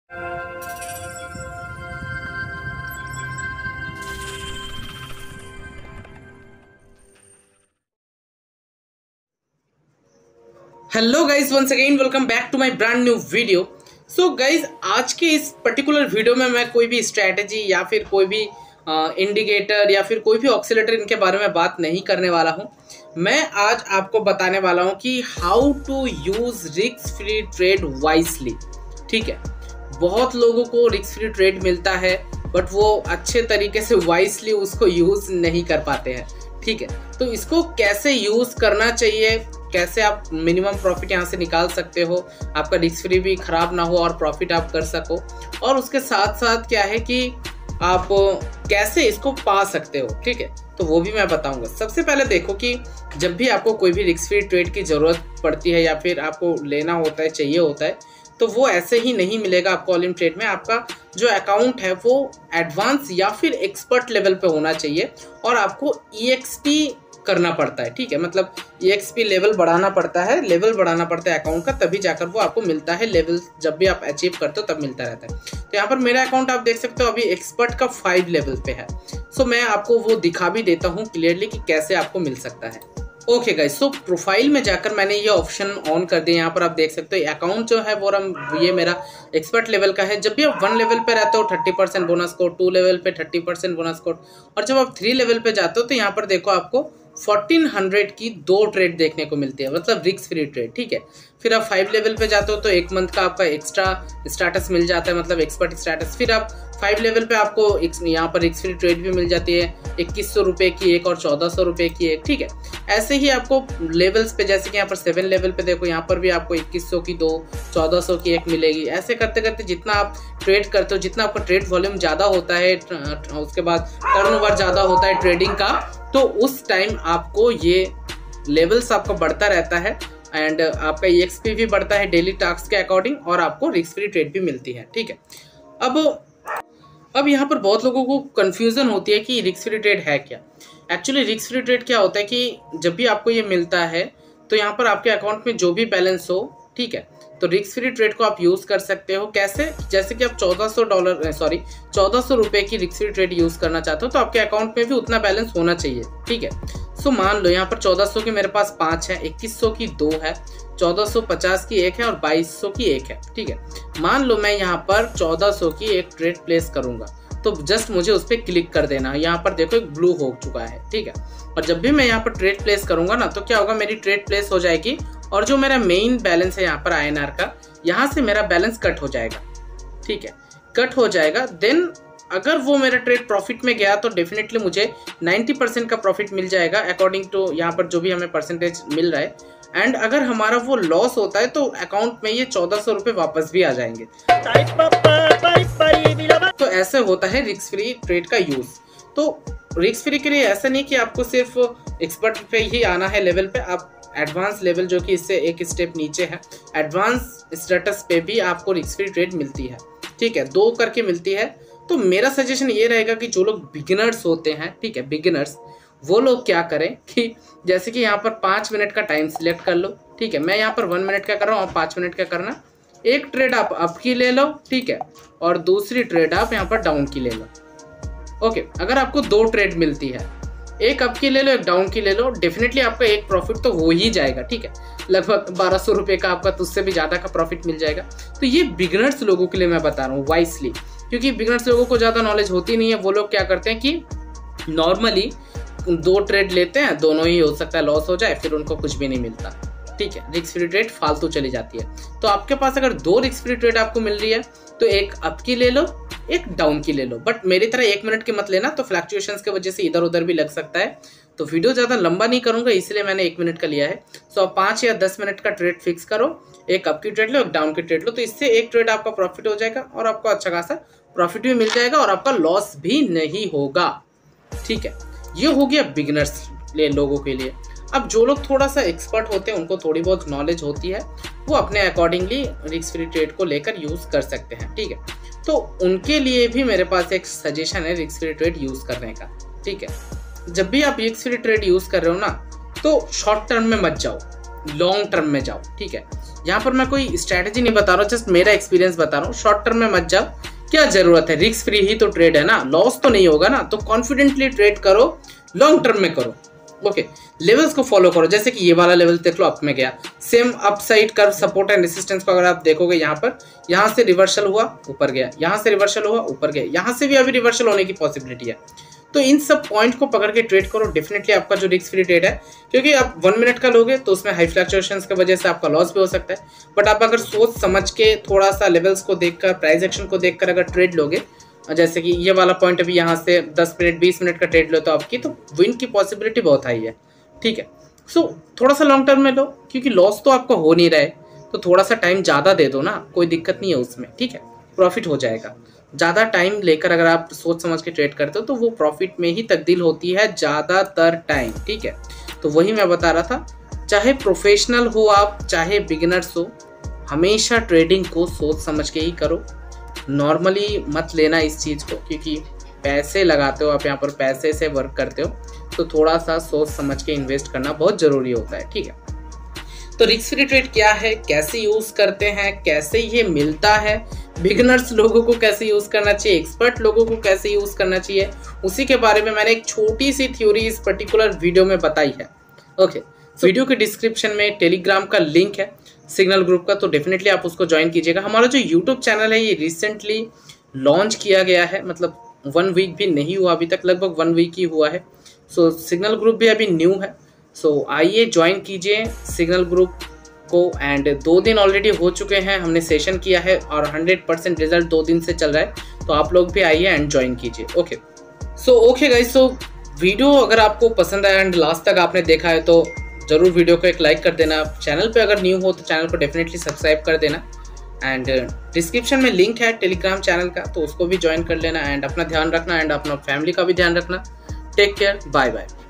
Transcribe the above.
Hello guys, once again welcome back to my brand new video. So guys, आज के इस particular video में मैं कोई भी स्ट्रैटेजी या फिर कोई भी इंडिकेटर या फिर कोई भी ऑक्सीलेटर इनके बारे में बात नहीं करने वाला हूं। मैं आज आपको बताने वाला हूं कि how to use risk free trade wisely. ठीक है, बहुत लोगों को रिस्क फ्री ट्रेड मिलता है बट वो अच्छे तरीके से वाइजली उसको यूज नहीं कर पाते हैं। ठीक है, तो इसको कैसे यूज करना चाहिए, कैसे आप मिनिमम प्रॉफिट यहाँ से निकाल सकते हो, आपका रिस्क फ्री भी खराब ना हो और प्रॉफिट आप कर सको, और उसके साथ साथ क्या है कि आप कैसे इसको पा सकते हो। ठीक है, तो वो भी मैं बताऊंगा। सबसे पहले देखो कि जब भी आपको कोई भी रिस्क फ्री ट्रेड की ज़रूरत पड़ती है या फिर आपको लेना होता है, चाहिए होता है, तो वो ऐसे ही नहीं मिलेगा आपको ऑल इन ट्रेड में। आपका जो अकाउंट है वो एडवांस या फिर एक्सपर्ट लेवल पे होना चाहिए और आपको EXP करना पड़ता है। ठीक है, मतलब EXP लेवल बढ़ाना पड़ता है, अकाउंट का, तभी जाकर वो आपको मिलता है। लेवल जब भी आप अचीव करते हो तब मिलता रहता है। तो यहाँ पर मेरा अकाउंट आप देख सकते हो अभी एक्सपर्ट का 5 लेवल पे है। सो मैं आपको वो दिखा भी देता हूँ क्लियरली कि कैसे आपको मिल सकता है। ओके गाइस, सो प्रोफाइल में जाकर मैंने ये ऑप्शन ऑन कर दिया। यहाँ पर आप देख सकते हो अकाउंट जो है वो ये मेरा एक्सपर्ट लेवल का है। जब भी आप 1 लेवल पे रहते हो 30% बोनस कोड, 2 लेवल पे 30% बोनस कोड, और जब आप 3 लेवल पे जाते हो तो यहाँ पर देखो आपको 1400 की 2 ट्रेड देखने को मिलती है, मतलब रिस्क फ्री ट्रेड। ठीक है, फिर आप 5 लेवल पे जाते हो तो 1 मंथ का आपका एक्स्ट्रा स्टेटस मिल जाता है, मतलब एक्सपर्ट स्टेटस। फिर आप 5 लेवल पे आपको यहाँ पर रिस्क फ्री ट्रेड भी मिल जाती है, 2100 रुपये की एक और 1400 रुपये की एक। ठीक है, ऐसे ही आपको लेवल्स पे, जैसे कि यहाँ पर 7 लेवल पे देखो, यहाँ पर भी आपको 2100 की 2, 1400 की एक मिलेगी। ऐसे करते करते जितना आप ट्रेड करते हो, जितना आपका ट्रेड वॉल्यूम ज़्यादा होता है, उसके बाद टर्नओवर ज़्यादा होता है ट्रेडिंग का, तो उस टाइम आपको ये लेवल्स आपका बढ़ता रहता है एंड आपका EXP भी बढ़ता है डेली टास्क के अकॉर्डिंग, और आपको रिस्क फ्री ट्रेड भी मिलती है। ठीक है, अब यहाँ पर बहुत लोगों को कंफ्यूजन होती है कि रिस्क फ्री ट्रेड है क्या। एक्चुअली रिस्क फ्री ट्रेड क्या होता है कि जब भी आपको ये मिलता है तो यहाँ पर आपके अकाउंट में जो भी बैलेंस हो, ठीक है, तो रिस्क फ्री ट्रेड को आप यूज़ कर सकते हो। कैसे? जैसे कि आप $1400 रुपये की रिस्क फ्री ट्रेड यूज़ करना चाहते हो तो आपके अकाउंट में भी उतना बैलेंस होना चाहिए। ठीक है, सो मान लो यहाँ पर 1400 की मेरे पास 5 है, 2100 की 2 है, 1450 की एक है और 2200 की एक है। ठीक है, मान लो मैं यहाँ पर 1400 की एक ट्रेड प्लेस करूंगा तो जस्ट मुझे उस पर क्लिक कर देना। यहाँ पर देखो एक ब्लू हो चुका है। ठीक है, और जब भी मैं यहाँ पर ट्रेड प्लेस करूंगा ना तो क्या होगा, मेरी ट्रेड प्लेस हो जाएगी और जो मेरा मेन बैलेंस है यहाँ पर INR का, यहाँ से मेरा बैलेंस कट हो जाएगा। ठीक है, कट हो जाएगा। देन अगर वो मेरा ट्रेड प्रॉफिट में गया तो डेफिनेटली मुझे 90% का प्रॉफिट मिल जाएगा अकॉर्डिंग टू यहाँ पर जो भी हमें परसेंटेज मिल रहा है। एंड अगर हमारा वो लॉस होता है तो अकाउंट में ये 1400 रुपये वापस भी आ जाएंगे। तो ऐसे होता है रिस्क फ्री ट्रेड का यूज। तो रिस्क फ्री के लिए ऐसा नहीं कि आपको सिर्फ एक्सपर्ट पे ही आना है लेवल पे, आप एडवांस लेवल जो कि इससे एक स्टेप नीचे है, एडवांस स्टेटस पे भी आपको रिस्क फ्री ट्रेड मिलती है। ठीक है, 2 करके मिलती है। तो मेरा सजेशन ये रहेगा कि जो लोग बिगिनर्स होते हैं, ठीक है, बिगिनर्स, वो लोग क्या करें कि जैसे कि यहाँ पर 5 मिनट का टाइम सिलेक्ट कर लो। ठीक है, मैं यहाँ पर 1 मिनट का कर रहा हूँ और 5 मिनट का करना। एक ट्रेड आप अप की ले लो, ठीक है, और दूसरी ट्रेड आप यहाँ पर डाउन की ले लो। ओके, अगर आपको 2 ट्रेड मिलती है, एक अप की ले लो, एक डाउन की ले लो, डेफिनेटली आपका एक प्रॉफिट तो हो ही जाएगा। ठीक है, लगभग 1200 रुपये का आपका, तो उससे भी ज़्यादा का प्रॉफिट मिल जाएगा। तो ये बिगिनर्स लोगों के लिए मैं बता रहा हूँ वाइसली, क्योंकि बिगिनर्स लोगों को ज़्यादा नॉलेज होती नहीं है। वो लोग क्या करते हैं कि नॉर्मली 2 ट्रेड लेते हैं, दोनों ही हो सकता है लॉस हो जाए, फिर उनको कुछ भी नहीं मिलता। ठीक है, रिस्क फ्री ट्रेड फालतू चली जाती है। तो आपके पास अगर 2 रिस्क फ्री ट्रेड आपको मिल रही है तो एक अप की ले लो, एक डाउन की ले लो, बट मेरी तरह 1 मिनट की मत लेना, तो फ्लक्चुएशंस की वजह से इधर उधर भी लग सकता है। तो वीडियो ज़्यादा लंबा नहीं करूंगा इसलिए मैंने 1 मिनट का लिया है। सो आप 5 या 10 मिनट का ट्रेड फिक्स करो, एक अप की ट्रेड लो, एक डाउन की ट्रेड लो, तो इससे एक ट्रेड आपका प्रॉफिट हो जाएगा और आपको अच्छा खासा प्रॉफिट भी मिल जाएगा और आपका लॉस भी नहीं होगा। ठीक है, ये हो गया बिगिनर्स लोगों के लिए। अब जो लोग थोड़ा सा एक्सपर्ट होते हैं, उनको थोड़ी बहुत नॉलेज होती है, वो अपने अकॉर्डिंगली रिस्क फ्री ट्रेड को लेकर यूज़ कर सकते हैं। ठीक है, तो उनके लिए भी मेरे पास एक सजेशन है रिस्क फ्री ट्रेड यूज़ करने का। ठीक है, जब भी आप रिस्क फ्री ट्रेड यूज़ कर रहे हो ना, तो शॉर्ट टर्म में मत जाओ। लॉन्ग टर्म में जाओ, ठीक है। यहाँ पर मैं कोई स्ट्रैटेजी नहीं बता रहा हूँ, जस्ट मेरा एक्सपीरियंस बता रहा हूँ। शॉर्ट टर्म में मत जाओ, क्या जरूरत है, रिस्क फ्री ही तो ट्रेड है ना, लॉस तो नहीं होगा ना, तो कॉन्फिडेंटली ट्रेड करो, लॉन्ग टर्म में करो। ओके, लेवल्स को फॉलो करो, जैसे कि ये वाला लेवल देख लो, अप में गया, same upside curve support and resistance को अगर आप देखोगे यहाँ पर, यहाँ से रिवर्सल हुआ ऊपर गया, यहाँ से रिवर्सल हुआ ऊपर गया, यहाँ से भी अभी रिवर्सल होने की पॉसिबिलिटी है। तो इन सब पॉइंट को पकड़ के ट्रेड करो, डेफिनेटली आपका जो रिस्क फ्री ट्रेड है, क्योंकि आप 1 मिनट का लोगे तो उसमें हाई फ्लक्चुएशंस की वजह से आपका लॉस भी हो सकता है। बट आप अगर सोच समझ के थोड़ा सा लेवल्स को देखकर, प्राइस एक्शन को देखकर अगर ट्रेड लोगे, जैसे कि ये वाला पॉइंट अभी यहाँ से 10 मिनट 20 मिनट का ट्रेड लो तो आपकी तो विन की पॉसिबिलिटी बहुत हाई है, ठीक है। सो थोड़ा सा लॉन्ग टर्म में लो, क्योंकि लॉस तो आपको हो नहीं रहा है, तो थोड़ा सा टाइम ज़्यादा दे दो ना, कोई दिक्कत नहीं है उसमें, ठीक है, प्रॉफिट हो जाएगा। ज़्यादा टाइम लेकर अगर आप सोच समझ के ट्रेड करते हो तो वो प्रॉफिट में ही तब्दील होती है ज़्यादातर टाइम, ठीक है। तो वही मैं बता रहा था, चाहे प्रोफेशनल हो आप, चाहे बिगिनर्स हो, हमेशा ट्रेडिंग को सोच समझ के ही करो। नॉर्मली मत लेना इस चीज़ को, क्योंकि पैसे लगाते हो आप, यहाँ पर पैसे से वर्क करते हो, तो थोड़ा सा सोच समझ के इन्वेस्ट करना बहुत ज़रूरी होता है, ठीक है। तो रिस्क फ्री ट्रेड क्या है, कैसे यूज़ करते हैं, कैसे ये मिलता है, बिगिनर्स लोगों को कैसे यूज़ करना चाहिए, एक्सपर्ट लोगों को कैसे यूज़ करना चाहिए, उसी के बारे में मैंने एक छोटी सी थ्योरी इस पर्टिकुलर वीडियो में बताई है। ओके, वीडियो के डिस्क्रिप्शन में टेलीग्राम का लिंक है सिग्नल ग्रुप का, तो डेफिनेटली आप उसको ज्वाइन कीजिएगा। हमारा जो यूट्यूब चैनल है ये रिसेंटली लॉन्च किया गया है, मतलब 1 वीक भी नहीं हुआ अभी तक, लगभग 1 वीक ही हुआ है। सो सिग्नल ग्रुप भी अभी न्यू है, सो आइए ज्वाइन कीजिए सिग्नल ग्रुप को। एंड 2 दिन ऑलरेडी हो चुके हैं, हमने सेशन किया है और 100% रिजल्ट 2 दिन से चल रहा है, तो आप लोग भी आइए एंड ज्वाइन कीजिए। Okay, so okay guys, so video अगर आपको पसंद आया एंड लास्ट तक आपने देखा है तो ज़रूर वीडियो को एक लाइक कर देना। चैनल पे अगर न्यू हो तो चैनल को डेफिनेटली सब्सक्राइब कर देना। एंड डिस्क्रिप्शन में लिंक है टेलीग्राम चैनल का, तो उसको भी ज्वाइन कर लेना। एंड अपना ध्यान रखना एंड अपना फैमिली का भी ध्यान रखना। Take care, bye bye.